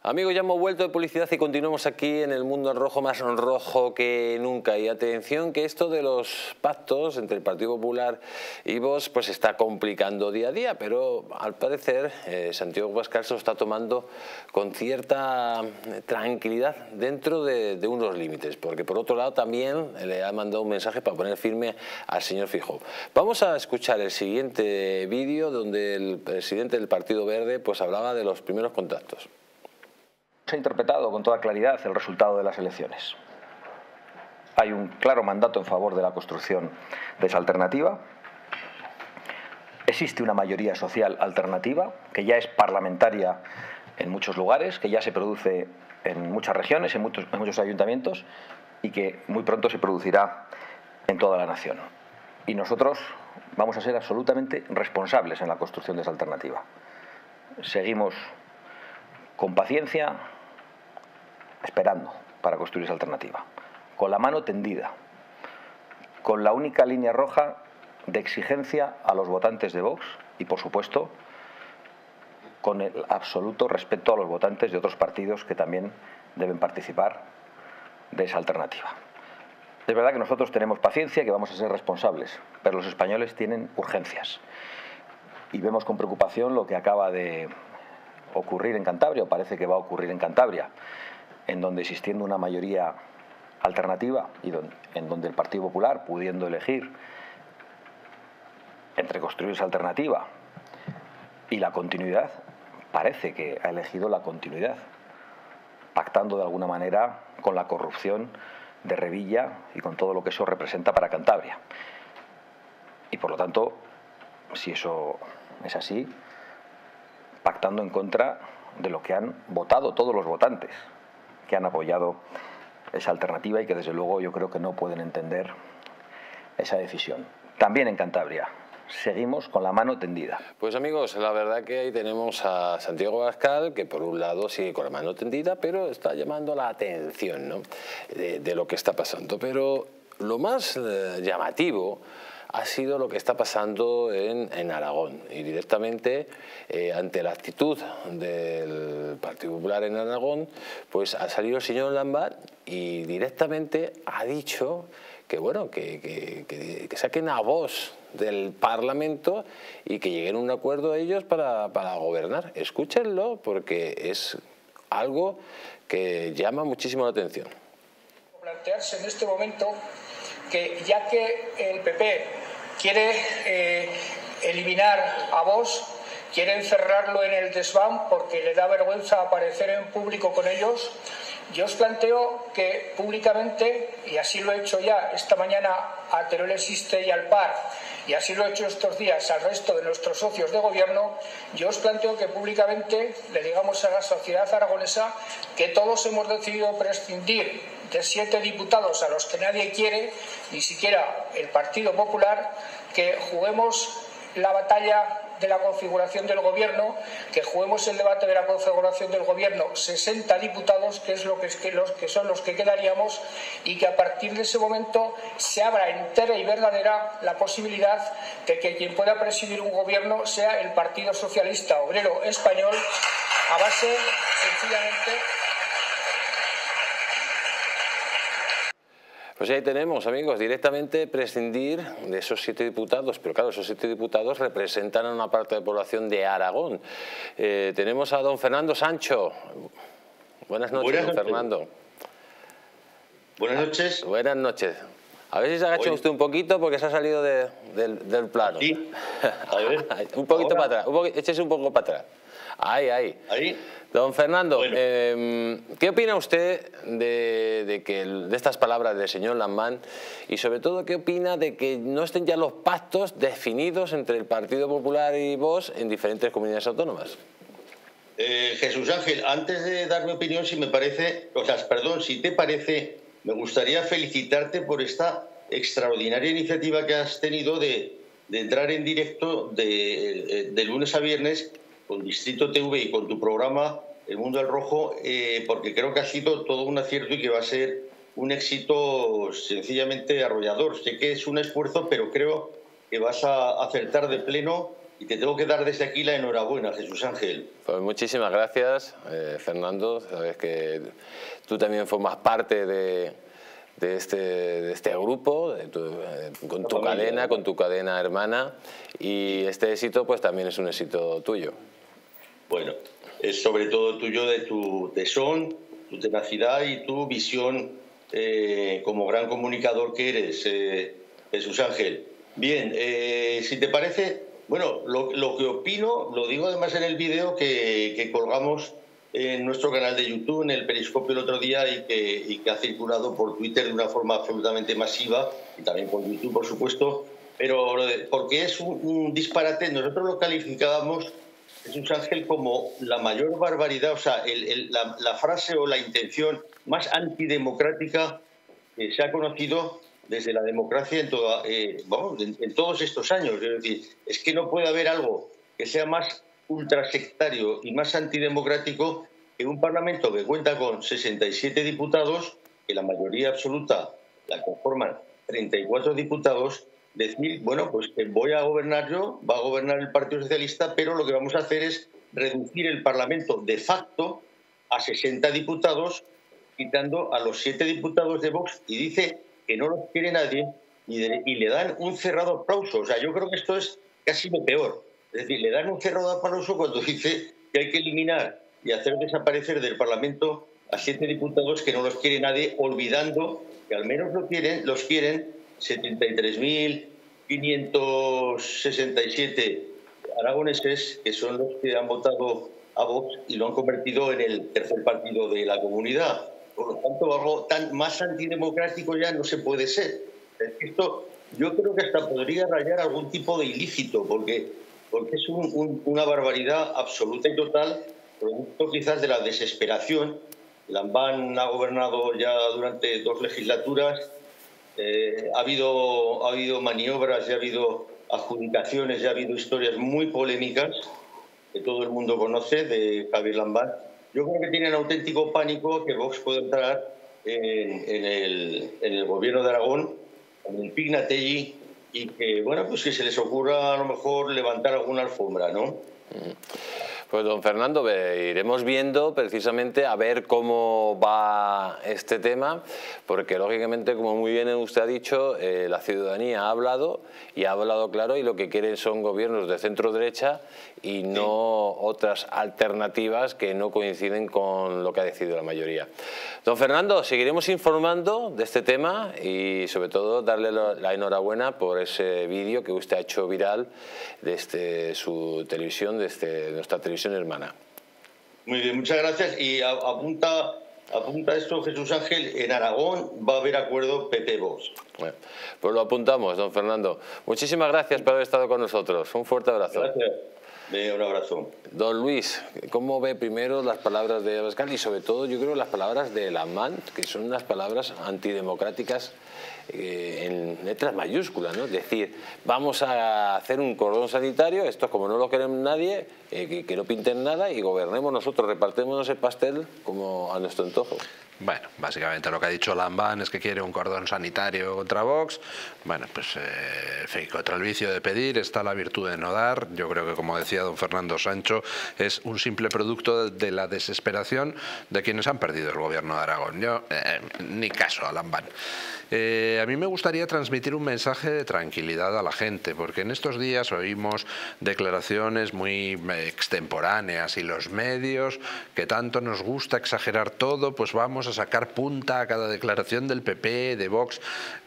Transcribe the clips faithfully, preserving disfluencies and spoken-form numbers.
Amigos, ya hemos vuelto de publicidad y continuamos aquí en el mundo rojo, más rojo que nunca. Y atención que esto de los pactos entre el Partido Popular y Vox pues está complicando día a día, pero al parecer eh, Santiago Abascal se lo está tomando con cierta tranquilidad dentro de, de unos límites, porque por otro lado también le ha mandado un mensaje para poner firme al señor Feijóo. Vamos a escuchar el siguiente vídeo donde el presidente del Partido Verde pues hablaba de los primeros contactos. Se ha interpretado con toda claridad el resultado de las elecciones. Hay un claro mandato en favor de la construcción de esa alternativa. Existe una mayoría social alternativa que ya es parlamentaria en muchos lugares, que ya se produce en muchas regiones, en muchos, en muchos ayuntamientos y que muy pronto se producirá en toda la nación. Y nosotros vamos a ser absolutamente responsables en la construcción de esa alternativa. Seguimos con paciencia, esperando para construir esa alternativa, con la mano tendida, con la única línea roja de exigencia a los votantes de Vox y, por supuesto, con el absoluto respeto a los votantes de otros partidos que también deben participar de esa alternativa. Es verdad que nosotros tenemos paciencia, que vamos a ser responsables, pero los españoles tienen urgencias y vemos con preocupación lo que acaba de ocurrir en Cantabria, o parece que va a ocurrir en Cantabria, en donde existiendo una mayoría alternativa y don, en donde el Partido Popular, pudiendo elegir entre construir esa alternativa y la continuidad, parece que ha elegido la continuidad, pactando de alguna manera con la corrupción de Revilla y con todo lo que eso representa para Cantabria. Y por lo tanto, si eso es así, pactando en contra de lo que han votado todos los votantes que han apoyado esa alternativa y que desde luego yo creo que no pueden entender esa decisión. También en Cantabria seguimos con la mano tendida. Pues amigos, la verdad que ahí tenemos a Santiago Abascal, que por un lado sigue con la mano tendida, pero está llamando la atención, ¿no?, de, de lo que está pasando. Pero lo más eh, llamativo ha sido lo que está pasando en, en Aragón, y directamente eh, ante la actitud del Partido Popular en Aragón, pues ha salido el señor Lambat y directamente ha dicho que bueno, que, que, que, que saquen a Vox del Parlamento y que lleguen a un acuerdo ellos para, para gobernar. Escúchenlo porque es algo que llama muchísimo la atención. Plantearse en este momento que ya que el P P quiere eh, eliminar a Vox, quiere encerrarlo en el desván porque le da vergüenza aparecer en público con ellos, yo os planteo que públicamente, y así lo he hecho ya esta mañana a Teruel Existe y al P A R, y así lo he hecho estos días al resto de nuestros socios de gobierno, yo os planteo que públicamente le digamos a la sociedad aragonesa que todos hemos decidido prescindir de siete diputados a los que nadie quiere, ni siquiera el Partido Popular, que juguemos la batalla de la configuración del gobierno, que juguemos el debate de la configuración del gobierno, sesenta diputados, que es lo que, es que, los, que son los que quedaríamos, y que a partir de ese momento se abra entera y verdadera la posibilidad de que quien pueda presidir un gobierno sea el Partido Socialista Obrero Español, a base sencillamente. Pues ahí tenemos, amigos, directamente prescindir de esos siete diputados, pero claro, esos siete diputados representan a una parte de la población de Aragón. Eh, tenemos a don Fernando Sancho. Buenas noches, Buenas don noches. Fernando. Buenas noches. Buenas noches. A ver si se agacha usted un poquito porque se ha salido de, del, del plano. Sí. A ver. un poquito Ahora. para atrás, un poqu échese un poco para atrás. Ahí, ahí. Ahí. Don Fernando, bueno. eh, ¿qué opina usted de, de, que, de estas palabras del señor Lamán y sobre todo qué opina de que no estén ya los pactos definidos entre el Partido Popular y Vox en diferentes comunidades autónomas? Eh, Jesús Ángel, antes de dar mi opinión, si me parece, o sea, perdón, si te parece, me gustaría felicitarte por esta extraordinaria iniciativa que has tenido de, de entrar en directo de, de lunes a viernes con Distrito T V y con tu programa El Mundo del Rojo, eh, porque creo que ha sido todo un acierto y que va a ser un éxito sencillamente arrollador. Sé que es un esfuerzo, pero creo que vas a acertar de pleno y te tengo que dar desde aquí la enhorabuena, Jesús Ángel. Pues muchísimas gracias, eh, Fernando. Sabes que tú también formas parte de, de, este, de este grupo, de tu, eh, con tu familia, cadena, ¿no? con tu cadena hermana, y este éxito pues también es un éxito tuyo. Bueno, es sobre todo tuyo, de tu tesón, tu tenacidad y tu visión eh, como gran comunicador que eres, eh, Jesús Ángel. Bien, eh, si te parece, bueno, lo, lo que opino, lo digo además en el vídeo que, que colgamos en nuestro canal de YouTube, en el Periscopio el otro día, y que, y que ha circulado por Twitter de una forma absolutamente masiva, y también por YouTube, por supuesto, pero porque es un, un disparate. Nosotros lo calificábamos, Jesús Ángel, como la mayor barbaridad, o sea, el, el, la, la frase o la intención más antidemocrática que se ha conocido desde la democracia en, toda, eh, vamos, en, en todos estos años. Es decir, es que no puede haber algo que sea más ultrasectario y más antidemocrático que un Parlamento que cuenta con sesenta y siete diputados, que la mayoría absoluta la conforman treinta y cuatro diputados, decir, bueno, pues que voy a gobernar yo, va a gobernar el Partido Socialista, pero lo que vamos a hacer es reducir el Parlamento de facto a sesenta diputados, quitando a los siete diputados de Vox, y dice que no los quiere nadie, y, de, y le dan un cerrado aplauso. O sea, yo creo que esto es casi lo peor. Es decir, le dan un cerrado aplauso cuando dice que hay que eliminar y hacer desaparecer del Parlamento a siete diputados que no los quiere nadie, olvidando que al menos lo quieren, los quieren setenta y tres mil quinientos sesenta y siete aragoneses, que son los que han votado a Vox y lo han convertido en el tercer partido de la comunidad. Por lo tanto, algo tan más antidemocrático ya no se puede ser. Esto yo creo que hasta podría rayar algún tipo de ilícito, porque, porque es un, un, una barbaridad absoluta y total, producto quizás de la desesperación. Lambán ha gobernado ya durante dos legislaturas, eh, ha, habido, ha habido maniobras, ya ha habido adjudicaciones, ya ha habido historias muy polémicas que todo el mundo conoce de Javier Lambán. Yo creo que tienen auténtico pánico que Vox pueda entrar en, en, el, en el gobierno de Aragón, en el Pignatelli, y que, bueno, pues que se les ocurra a lo mejor levantar alguna alfombra, ¿no? Pues don Fernando, iremos viendo precisamente a ver cómo va este tema, porque lógicamente, como muy bien usted ha dicho, eh, la ciudadanía ha hablado y ha hablado claro, y lo que quieren son gobiernos de centro derecha y no sí. otras alternativas que no coinciden con lo que ha decidido la mayoría. Don Fernando, seguiremos informando de este tema y sobre todo darle la enhorabuena por ese vídeo que usted ha hecho viral desde su televisión, desde nuestra televisión hermana. Muy bien, muchas gracias. Y apunta, apunta esto, Jesús Ángel, en Aragón va a haber acuerdo P P-Vox. Bueno, pues lo apuntamos, don Fernando. Muchísimas gracias por haber estado con nosotros. Un fuerte abrazo. Gracias. Bien, un abrazo. Don Luis, ¿cómo ve primero las palabras de Abascal y sobre todo, yo creo, las palabras de Lambán, que son unas palabras antidemocráticas eh, en letras mayúsculas, ¿no? Es decir, vamos a hacer un cordón sanitario, esto como no lo queremos nadie, eh, que, que no pinten nada y gobernemos nosotros, repartémonos el pastel como a nuestro antojo. Bueno, básicamente lo que ha dicho Lambán es que quiere un cordón sanitario contra Vox. Bueno, pues eh, en fin, contra el vicio de pedir está la virtud de no dar. Yo creo que, como decía don Fernando Sancho, es un simple producto de la desesperación de quienes han perdido el gobierno de Aragón. Yo, eh, ni caso a Lambán. Eh, a mí me gustaría transmitir un mensaje de tranquilidad a la gente, porque en estos días oímos declaraciones muy extemporáneas y los medios, que tanto nos gusta exagerar todo, pues vamos a sacar punta a cada declaración del P P, de Vox.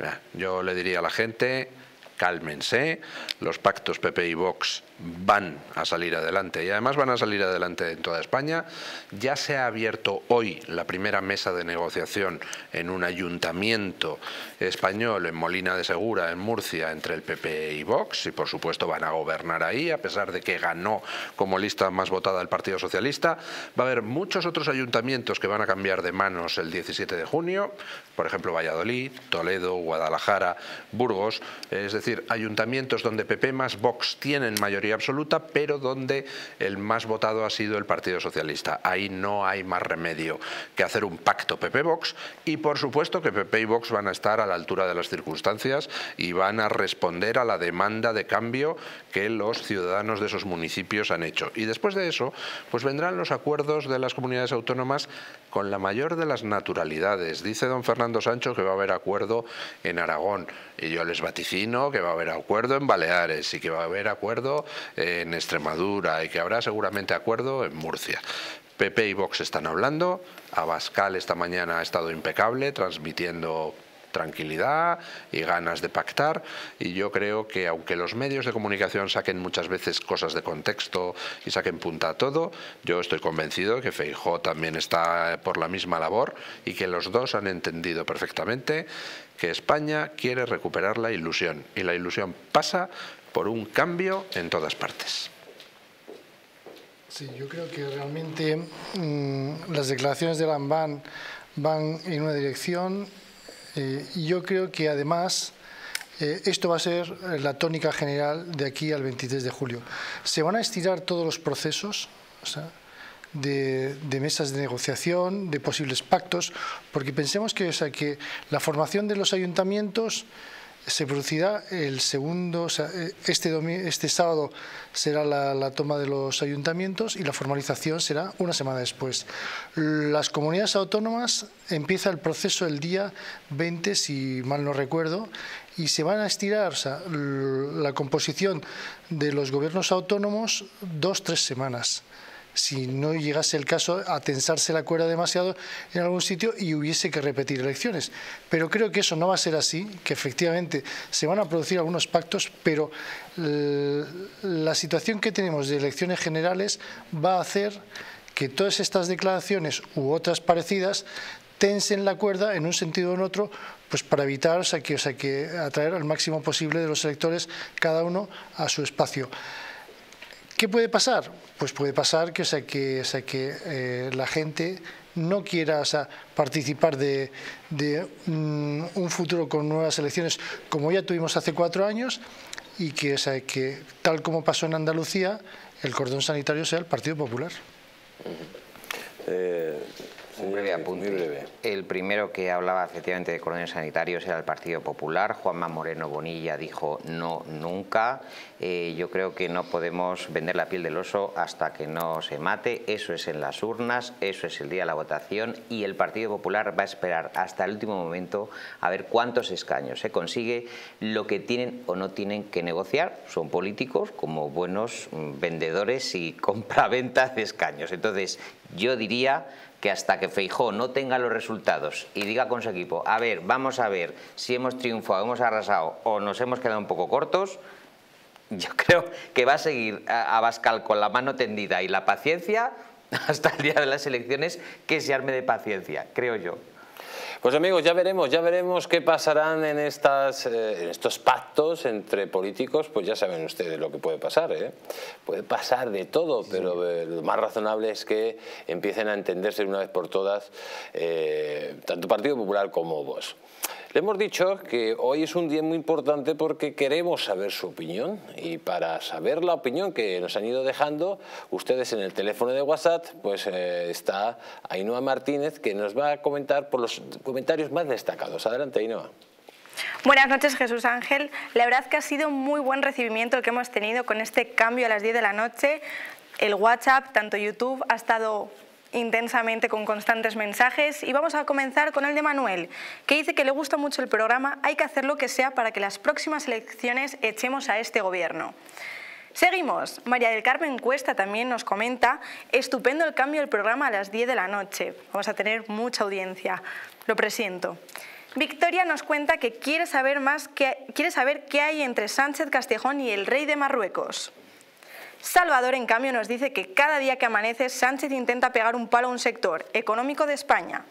Yo le diría a la gente, cálmense, los pactos P P y Vox van a salir adelante y además van a salir adelante en toda España. Ya se ha abierto hoy la primera mesa de negociación en un ayuntamiento español, en Molina de Segura, en Murcia, entre el P P y Vox, y por supuesto van a gobernar ahí, a pesar de que ganó como lista más votada el Partido Socialista. Va a haber muchos otros ayuntamientos que van a cambiar de manos el diecisiete de junio, por ejemplo Valladolid, Toledo, Guadalajara, Burgos, es decir, decir, ayuntamientos donde P P más Vox tienen mayoría absoluta, pero donde el más votado ha sido el Partido Socialista. Ahí no hay más remedio que hacer un pacto P P-Vox, y por supuesto que P P y Vox van a estar a la altura de las circunstancias y van a responder a la demanda de cambio que los ciudadanos de esos municipios han hecho. Y después de eso, pues vendrán los acuerdos de las comunidades autónomas con la mayor de las naturalidades. Dice don Fernando Sancho que va a haber acuerdo en Aragón, y yo les vaticino que va a haber acuerdo en Baleares y que va a haber acuerdo en Extremadura y que habrá seguramente acuerdo en Murcia. P P y Vox están hablando, Abascal esta mañana ha estado impecable transmitiendo tranquilidad y ganas de pactar, y yo creo que aunque los medios de comunicación saquen muchas veces cosas de contexto y saquen punta a todo, yo estoy convencido de que Feijóo también está por la misma labor y que los dos han entendido perfectamente que España quiere recuperar la ilusión, y la ilusión pasa por un cambio en todas partes. Sí, yo creo que realmente mmm, las declaraciones de Lambán van en una dirección. Eh, y yo creo que además eh, esto va a ser la tónica general de aquí al veintitrés de julio. Se van a estirar todos los procesos, o sea, de, de mesas de negociación, de posibles pactos, porque pensemos que, o sea, que la formación de los ayuntamientos se producirá el segundo, o sea, este, este sábado será la, la toma de los ayuntamientos y la formalización será una semana después. Las comunidades autónomas empieza el proceso el día veinte, si mal no recuerdo, y se van a estirar, o sea, la composición de los gobiernos autónomos dos, tres semanas. Si no llegase el caso a tensarse la cuerda demasiado en algún sitio y hubiese que repetir elecciones. Pero creo que eso no va a ser así, que efectivamente se van a producir algunos pactos, pero la situación que tenemos de elecciones generales va a hacer que todas estas declaraciones u otras parecidas tensen la cuerda en un sentido o en otro, pues para evitar, o sea, que, o sea, que atraer al máximo posible de los electores, cada uno a su espacio. ¿Qué puede pasar? Pues puede pasar que, o sea, que, o sea, que eh, la gente no quiera, o sea, participar de, de um, un futuro con nuevas elecciones como ya tuvimos hace cuatro años, y que, o sea, que tal como pasó en Andalucía, el cordón sanitario sea el Partido Popular. Eh, Un breve apunte. Muy breve. El primero que hablaba efectivamente de cordones sanitarios era el Partido Popular. Juanma Moreno Bonilla dijo no, nunca. Eh, yo creo que no podemos vender la piel del oso hasta que no se mate. Eso es en las urnas, eso es el día de la votación, y el Partido Popular va a esperar hasta el último momento a ver cuántos escaños se consigue. Lo que tienen o no tienen que negociar son políticos como buenos vendedores y compraventas de escaños. Entonces, yo diría que hasta que Feijóo no tenga los resultados y diga con su equipo, a ver, vamos a ver si hemos triunfado, hemos arrasado o nos hemos quedado un poco cortos, yo creo que va a seguir a Abascal con la mano tendida y la paciencia hasta el día de las elecciones, que se arme de paciencia, creo yo. Pues amigos, ya veremos, ya veremos qué pasarán en, estas, eh, en estos pactos entre políticos. Pues ya saben ustedes lo que puede pasar, ¿eh? Puede pasar de todo, pero eh, lo más razonable es que empiecen a entenderse una vez por todas eh, tanto Partido Popular como Vox. Le hemos dicho que hoy es un día muy importante porque queremos saber su opinión, y para saber la opinión que nos han ido dejando ustedes en el teléfono de WhatsApp, pues eh, está Ainhoa Martínez, que nos va a comentar por los comentarios más destacados. Adelante, Ainhoa. Buenas noches, Jesús Ángel. La verdad que ha sido un muy buen recibimiento el que hemos tenido con este cambio a las diez de la noche. El WhatsApp, tanto YouTube, ha estado intensamente con constantes mensajes, y vamos a comenzar con el de Manuel, que dice que le gusta mucho el programa, hay que hacer lo que sea para que las próximas elecciones echemos a este gobierno. Seguimos. María del Carmen Cuesta también nos comenta, estupendo el cambio del programa a las diez de la noche, vamos a tener mucha audiencia, lo presiento. Victoria nos cuenta que quiere saber más, que, quiere saber qué hay entre Sánchez Castejón y el rey de Marruecos. Salvador, en cambio, nos dice que cada día que amanece Sánchez intenta pegar un palo a un sector económico de España.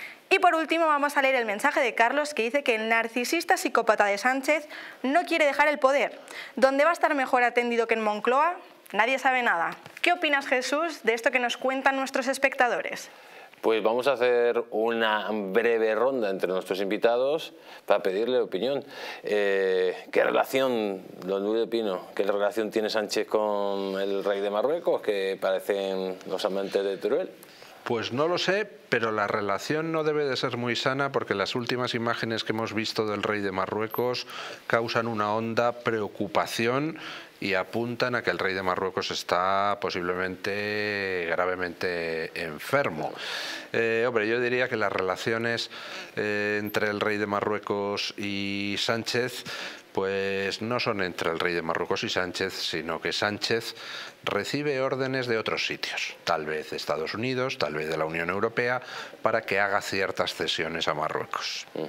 Y por último vamos a leer el mensaje de Carlos, que dice que el narcisista psicópata de Sánchez no quiere dejar el poder. ¿Dónde va a estar mejor atendido que en Moncloa? Nadie sabe nada. ¿Qué opinas, Jesús, de esto que nos cuentan nuestros espectadores? Pues vamos a hacer una breve ronda entre nuestros invitados para pedirle opinión. Eh, ¿Qué relación, don Luis de Pino, qué relación tiene Sánchez con el rey de Marruecos, que parecen los amantes de Teruel? Pues no lo sé, pero la relación no debe de ser muy sana, porque las últimas imágenes que hemos visto del rey de Marruecos causan una honda preocupación y apuntan a que el rey de Marruecos está posiblemente gravemente enfermo. Eh, hombre, yo diría que las relaciones eh, entre el rey de Marruecos y Sánchez pues no son entre el rey de Marruecos y Sánchez, sino que Sánchez recibe órdenes de otros sitios, tal vez de Estados Unidos, tal vez de la Unión Europea, para que haga ciertas cesiones a Marruecos. Uh-huh.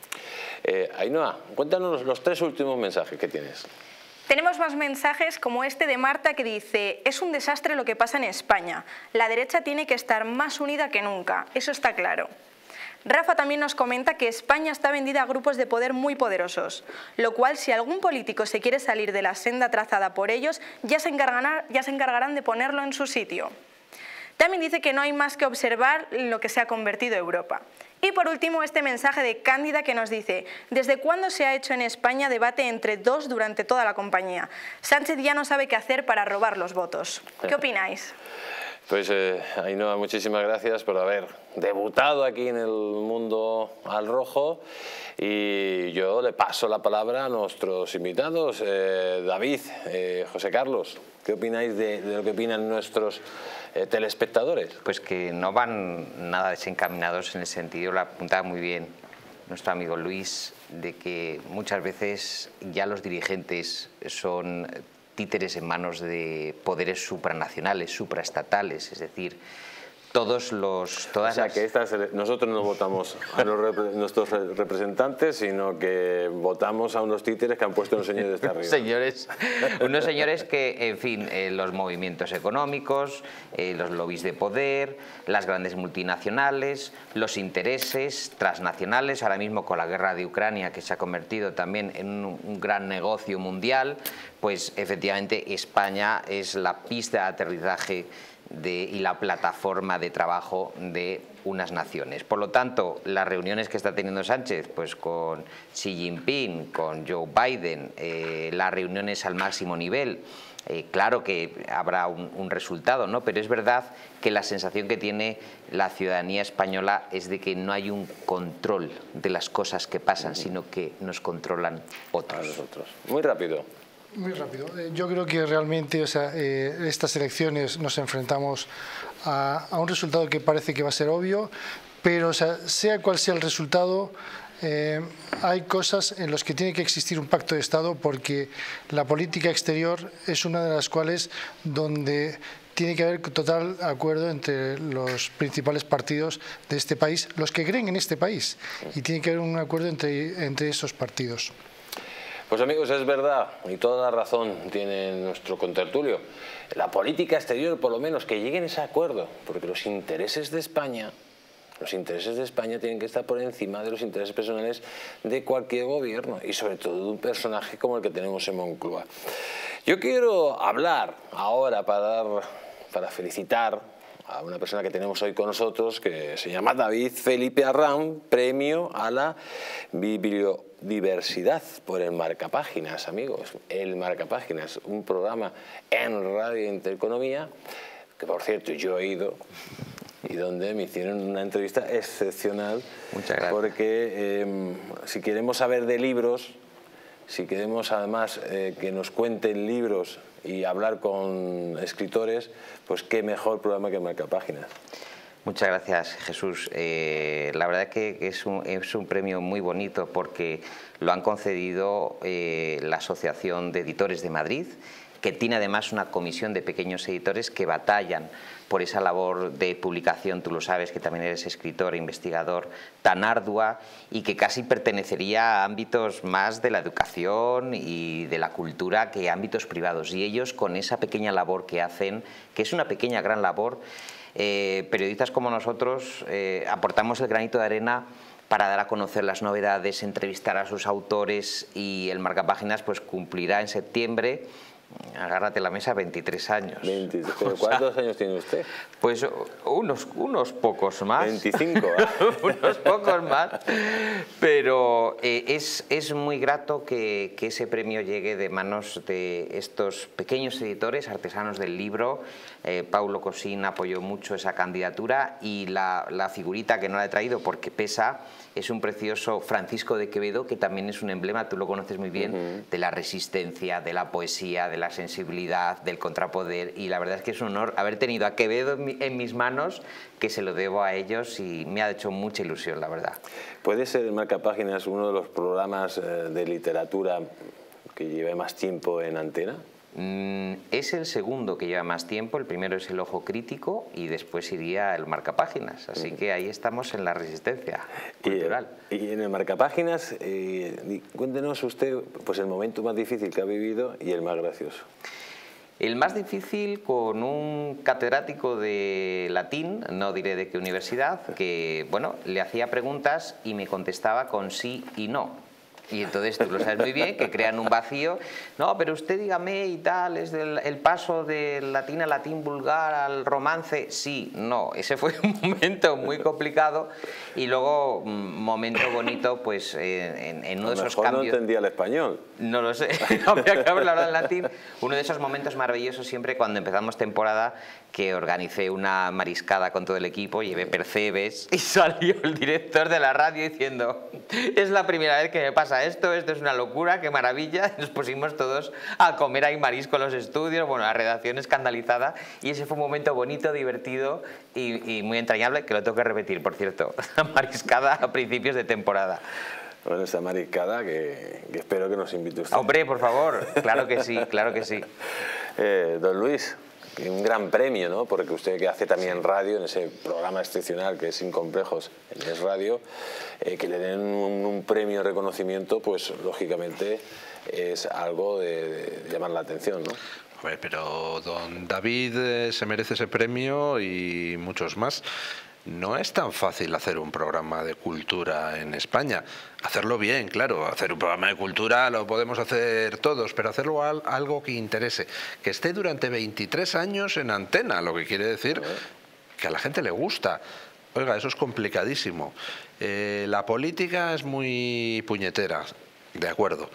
eh, Ainhoa, cuéntanos los tres últimos mensajes que tienes. Tenemos más mensajes como este de Marta, que dice: es un desastre lo que pasa en España. La derecha tiene que estar más unida que nunca, eso está claro. Rafa también nos comenta que España está vendida a grupos de poder muy poderosos, lo cual, si algún político se quiere salir de la senda trazada por ellos, ya se encargarán, ya se encargarán de ponerlo en su sitio. También dice que no hay más que observar en lo que se ha convertido Europa. Y por último, este mensaje de Cándida, que nos dice: ¿desde cuándo se ha hecho en España debate entre dos durante toda la compañía? Sánchez ya no sabe qué hacer para robar los votos. ¿Qué opináis? Pues eh, Ainhoa, muchísimas gracias por haber debutado aquí en el mundo al rojo, y yo le paso la palabra a nuestros invitados. eh, David, eh, José Carlos, ¿qué opináis de, de lo que opinan nuestros eh, telespectadores? Pues que no van nada desencaminados en el sentido, lo apuntaba muy bien nuestro amigo Luis, de que muchas veces ya los dirigentes son títeres en manos de poderes supranacionales, supraestatales, es decir, todos los... Todas o sea, las... que estas, nosotros no votamos a los repre, nuestros representantes, sino que votamos a unos títeres que han puesto unos señores de arriba. señores, unos señores que, en fin, eh, los movimientos económicos, eh, los lobbies de poder, las grandes multinacionales, los intereses transnacionales, ahora mismo con la guerra de Ucrania, que se ha convertido también en un, un gran negocio mundial, pues efectivamente España es la pista de aterrizaje De, y la plataforma de trabajo de unas naciones. Por lo tanto, las reuniones que está teniendo Sánchez pues con Xi Jinping, con Joe Biden, eh, las reuniones al máximo nivel, eh, claro que habrá un, un resultado, ¿no? Pero es verdad que la sensación que tiene la ciudadanía española es de que no hay un control de las cosas que pasan, sino que nos controlan otros. A nosotros. Muy rápido. Muy rápido. Yo creo que realmente, o sea, eh, estas elecciones nos enfrentamos a, a un resultado que parece que va a ser obvio, pero o sea, sea cual sea el resultado, eh, hay cosas en las que tiene que existir un pacto de Estado, porque la política exterior es una de las cuales donde tiene que haber total acuerdo entre los principales partidos de este país, los que creen en este país, y tiene que haber un acuerdo entre, entre esos partidos. Pues amigos, es verdad, y toda la razón tiene nuestro contertulio. La política exterior, por lo menos, que lleguen a ese acuerdo, porque los intereses de España, los intereses de España tienen que estar por encima de los intereses personales de cualquier gobierno, y sobre todo de un personaje como el que tenemos en Moncloa. Yo quiero hablar ahora para, dar, para felicitar a una persona que tenemos hoy con nosotros, que se llama David Felipe Arran, premio a la bibliodiversidad por el Marcapáginas, amigos. El Marcapáginas, un programa en Radio Intereconomía, que por cierto yo he ido, y donde me hicieron una entrevista excepcional. Muchas gracias. Porque eh, si queremos saber de libros, si queremos además eh, que nos cuenten libros y hablar con escritores, pues qué mejor programa que Marcapáginas. Muchas gracias, Jesús. Eh, la verdad que es un, es un premio muy bonito, porque lo han concedido eh, la Asociación de Editores de Madrid, que tiene además una comisión de pequeños editores que batallan por esa labor de publicación, tú lo sabes, que también eres escritor e investigador, tan ardua, y que casi pertenecería a ámbitos más de la educación y de la cultura que a ámbitos privados. Y ellos, con esa pequeña labor que hacen, que es una pequeña gran labor, eh, periodistas como nosotros eh, aportamos el granito de arena para dar a conocer las novedades, entrevistar a sus autores, y el Marcapáginas pues cumplirá en septiembre agárrate la mesa, veintitrés años. veinte, ¿pero cuántos o sea, años tiene usted? Pues unos, unos pocos más. veinticinco. Unos pocos más. Pero eh, es, es muy grato que, que ese premio llegue de manos de estos pequeños editores, artesanos del libro. Eh, Paulo Cosín apoyó mucho esa candidatura y la, la figurita, que no la he traído porque pesa, es un precioso Francisco de Quevedo, que también es un emblema, tú lo conoces muy bien, uh-huh. de la resistencia, de la poesía, de la sensibilidad, del contrapoder, y la verdad es que es un honor haber tenido a Quevedo en, mi, en mis manos, que se lo debo a ellos y me ha hecho mucha ilusión, la verdad. ¿Puede ser Marcapáginas uno de los programas de literatura que lleve más tiempo en antena? Es el segundo que lleva más tiempo, el primero es El Ojo Crítico y después iría el Marcapáginas, así que ahí estamos en la resistencia cultural. Y, y en el Marcapáginas, eh, cuéntenos usted pues, el momento más difícil que ha vivido y el más gracioso. El más difícil con un catedrático de latín, no diré de qué universidad, que bueno, le hacía preguntas y me contestaba con sí y no. Y entonces tú lo sabes muy bien, que crean un vacío. No, pero usted dígame y tal, es del, el paso del latín a latín vulgar al romance. Sí, no, ese fue un momento muy complicado. Y luego, un momento bonito, pues eh, en, en uno de esos cambios... no entendía el español. No lo sé, no había que hablar en latín. Uno de esos momentos maravillosos siempre cuando empezamos temporada, que organicé una mariscada con todo el equipo, llevé percebes y salió el director de la radio diciendo: es la primera vez que me pasa esto, esto es una locura, qué maravilla. Nos pusimos todos a comer ahí marisco en los estudios, bueno, la redacción escandalizada, y ese fue un momento bonito, divertido y, y muy entrañable, que lo tengo que repetir, por cierto, la mariscada a principios de temporada. Bueno, esta mariscada que, que espero que nos invite usted. Hombre, por favor, claro que sí, claro que sí. Eh, don Luis, un gran premio, ¿no? Porque usted que hace también radio, en ese programa excepcional que es Sin Complejos, en Es Radio, eh, que le den un, un premio de reconocimiento, pues lógicamente es algo de, de llamar la atención, ¿no? A ver, pero don David eh, se merece ese premio y muchos más. No es tan fácil hacer un programa de cultura en España. Hacerlo bien, claro. Hacer un programa de cultura lo podemos hacer todos, pero hacerlo al, algo que interese. Que esté durante veintitrés años en antena, lo que quiere decir que a la gente le gusta. Oiga, eso es complicadísimo. Eh, la política es muy puñetera, de acuerdo.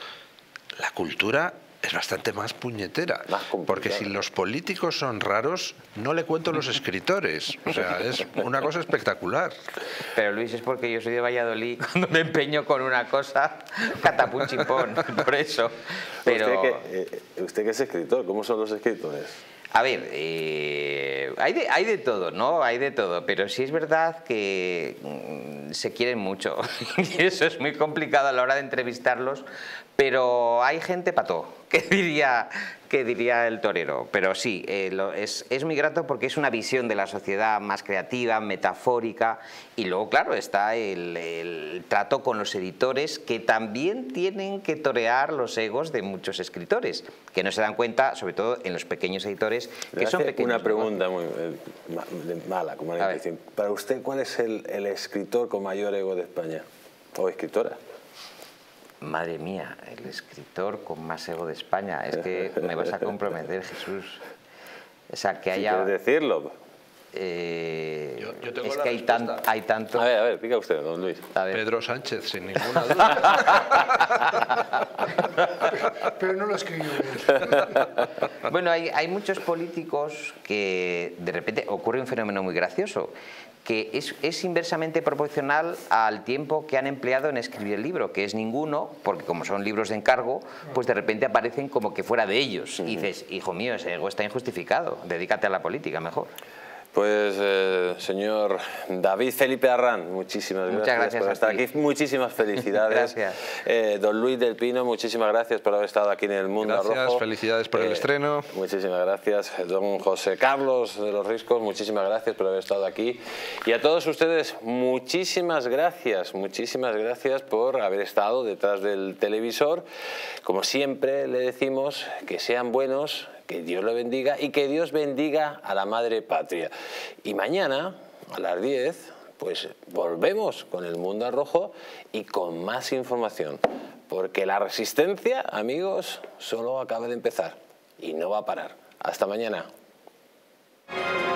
La cultura es bastante más puñetera, más porque si los políticos son raros, no le cuento los escritores. O sea, es una cosa espectacular. Pero Luis, es porque yo soy de Valladolid, cuando me empeño con una cosa, catapum chimpón, por eso. Pero... Usted que, eh, usted que es escritor, ¿cómo son los escritores? A ver, eh, hay, de, hay de todo, ¿no? Hay de todo, pero sí es verdad que mm, se quieren mucho y eso es muy complicado a la hora de entrevistarlos, pero hay gente para todo, que diría, que diría el torero. Pero sí, eh, lo, es, es muy grato porque es una visión de la sociedad más creativa, metafórica, y luego, claro, está el, el trato con los editores, que también tienen que torear los egos de muchos escritores, que no se dan cuenta, sobre todo en los pequeños editores, que son pequeños. Una pregunta muy eh, mala, como la dicen. Para usted, ¿cuál es el, el escritor con mayor ego de España? ¿O escritora? Madre mía, el escritor con más ego de España. Es que me vas a comprometer, Jesús. O sea, que haya... Si quieres decirlo. Eh, yo, yo tengo es la que hay, tan, hay tanto... A ver, a ver, diga usted, don Luis. Pedro Sánchez, sin ninguna duda. Pero no lo escribió él. Bueno, hay, hay muchos políticos que de repente ocurre un fenómeno muy gracioso, que es, es inversamente proporcional al tiempo que han empleado en escribir el libro, que es ninguno, porque como son libros de encargo, pues de repente aparecen como que fuera de ellos. Y dices, hijo mío, ese ego está injustificado, dedícate a la política mejor. Pues, eh, señor David Felipe Arrán, muchísimas gracias, Muchas gracias por estar aquí. Muchísimas felicidades. Gracias. Eh, don Luis del Pino, muchísimas gracias por haber estado aquí en el Mundo Gracias, Rojo. felicidades por eh, el estreno. Muchísimas gracias. Don José Carlos de los Riscos, muchísimas gracias por haber estado aquí. Y a todos ustedes, muchísimas gracias, muchísimas gracias por haber estado detrás del televisor. Como siempre le decimos, que sean buenos, que Dios lo bendiga y que Dios bendiga a la Madre Patria. Y mañana, a las diez, pues volvemos con el Mundo al Rojo y con más información. Porque la resistencia, amigos, solo acaba de empezar. y no va a parar. Hasta mañana.